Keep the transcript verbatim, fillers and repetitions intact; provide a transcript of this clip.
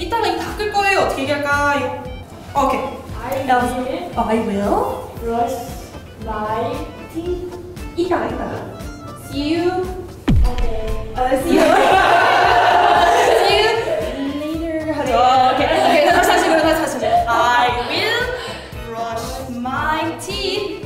이따가 이 닦을 거예요. 어떻게 얘기할까요? 오케이. I else. will Oh, I will. brush my teeth. 이따가 이따가. See you. Okay. Uh, see you. see you later. 하죠. 오케이. 오케이. 다시 다시 그럼 다시 다시. I will brush my teeth